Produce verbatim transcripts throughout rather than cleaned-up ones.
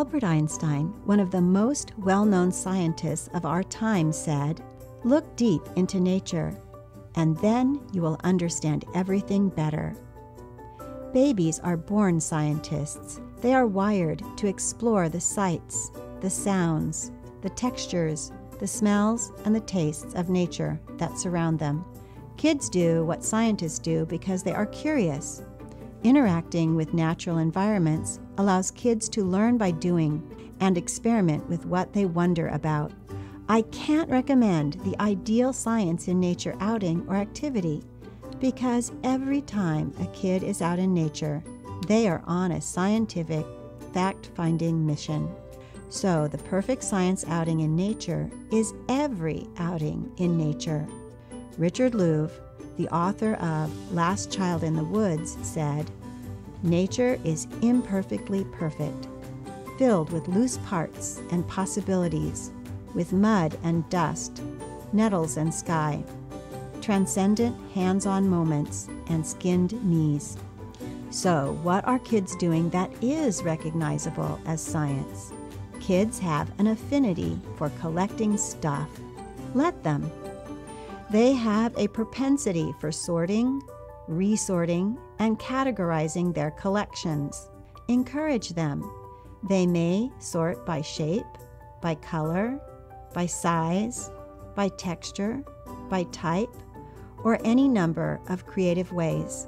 Albert Einstein, one of the most well-known scientists of our time, said, "Look deep into nature, and then you will understand everything better." Babies are born scientists. They are wired to explore the sights, the sounds, the textures, the smells, and the tastes of nature that surround them. Kids do what scientists do because they are curious. Interacting with natural environments allows kids to learn by doing and experiment with what they wonder about. I can't recommend the ideal science in nature outing or activity because every time a kid is out in nature, they are on a scientific, fact-finding mission. So the perfect science outing in nature is every outing in nature. Richard Louv, the author of Last Child in the Woods, said, "Nature is imperfectly perfect, filled with loose parts and possibilities, with mud and dust, nettles and sky, transcendent hands-on moments and skinned knees." So, what are kids doing that is recognizable as science? Kids have an affinity for collecting stuff. Let them. They have a propensity for sorting, resorting, and categorizing their collections. Encourage them. They may sort by shape, by color, by size, by texture, by type, or any number of creative ways.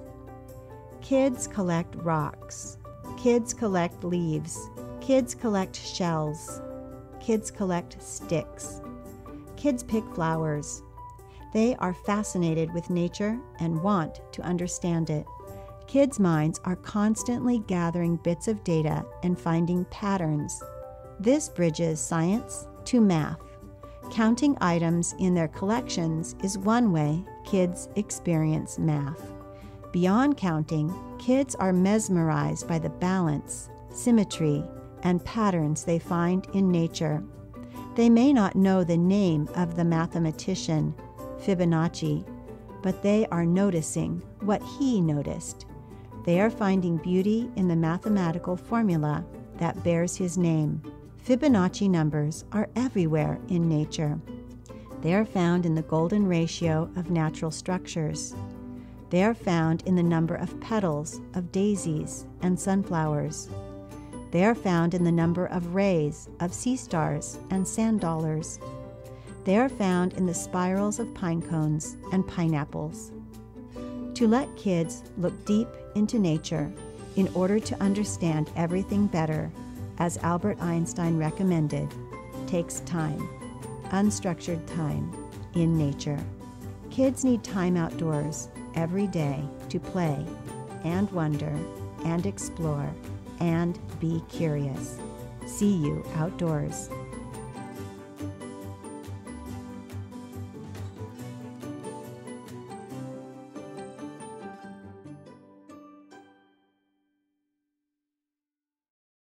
Kids collect rocks. Kids collect leaves. Kids collect shells. Kids collect sticks. Kids pick flowers. They are fascinated with nature and want to understand it. Kids' minds are constantly gathering bits of data and finding patterns. This bridges science to math. Counting items in their collections is one way kids experience math. Beyond counting, kids are mesmerized by the balance, symmetry, and patterns they find in nature. They may not know the name of the mathematician, Fibonacci, but they are noticing what he noticed. They are finding beauty in the mathematical formula that bears his name. Fibonacci numbers are everywhere in nature. They are found in the golden ratio of natural structures. They are found in the number of petals of daisies and sunflowers. They are found in the number of rays of sea stars and sand dollars. They are found in the spirals of pine cones and pineapples. To let kids look deep into nature in order to understand everything better, as Albert Einstein recommended, takes time, unstructured time, in nature. Kids need time outdoors every day to play and wonder and explore and be curious. See you outdoors.